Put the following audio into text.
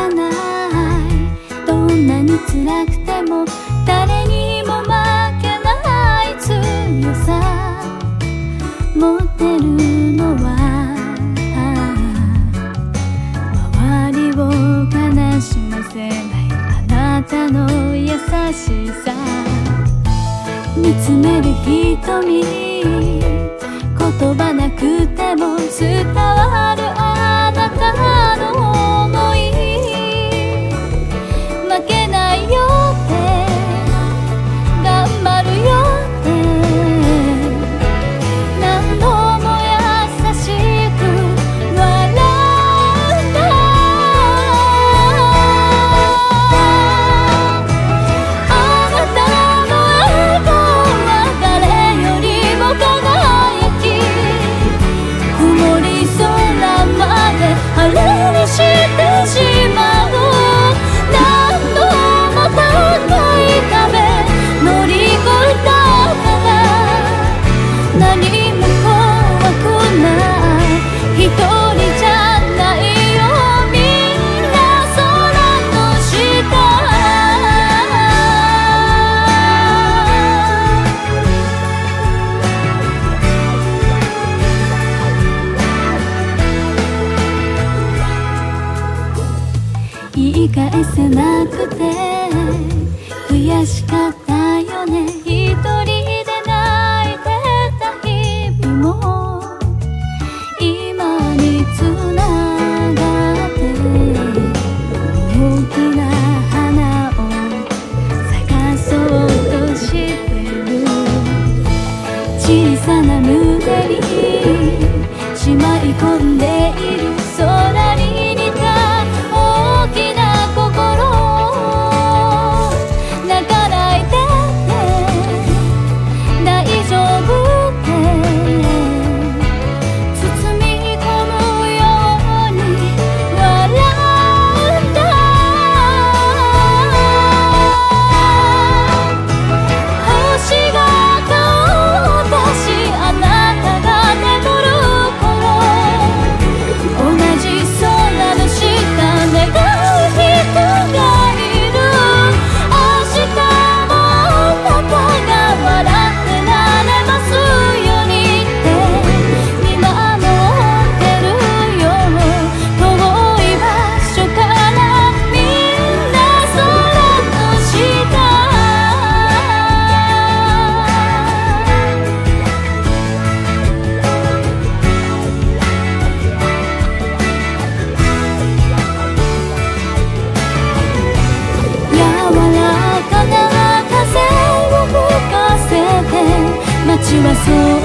かない。どんなに辛くても誰にも負けない強さ持ってるのは、周りを悲しませないあなたの優しさ。見つめる瞳、言葉なくても伝わるあなたの想い。負けないよって頑張るよって何度も優しく笑ったあなたの笑顔は誰よりも輝き、曇り空まで晴れにしてしまう。何度も高い壁乗り越えたから何も怖くない。一人じゃないよみんな空の下。言い返せなくて悔しかったよね。一人で泣いてた日々も今につながって大きな花を咲かそうとしてる。小さな胸にしまい込んでいる空に似た大きな心。泣かないで大丈夫って包み込むように笑った星が顔を出しあなたが眠る頃、同じ空の下願う人がいる。明日もあなたが笑ってられますようにって見守ってるよ。遠い場所からみんな空の下。柔らかな風を吹かせて街はそう